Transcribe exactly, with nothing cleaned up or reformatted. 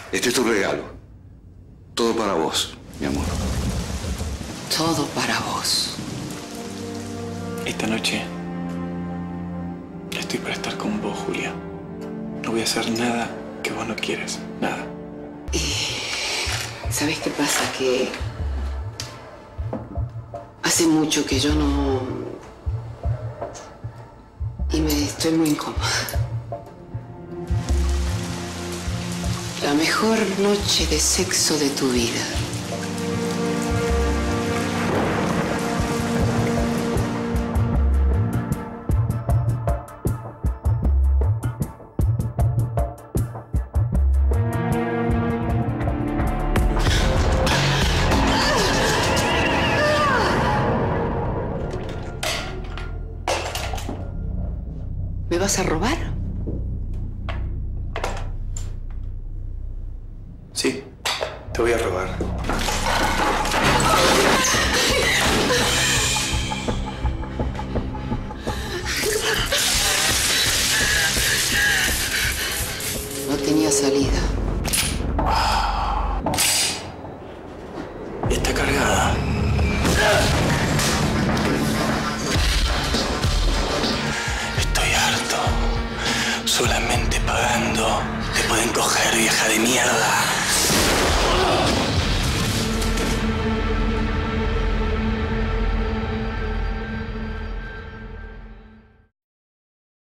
Este es tu regalo. Todo para vos, mi amor. Todo para vos. Esta noche estoy para estar con vos, Julia. No voy a hacer nada que vos no quieras. Nada. Y... ¿sabés qué pasa? Que... hace mucho que yo no... y me estoy muy incómoda. La mejor noche de sexo de tu vida. ¿Me vas a robar? Sí, te voy a robar. No tenía salida. Está cargada. Estoy harto. Solamente pagando te pueden coger, vieja de mierda.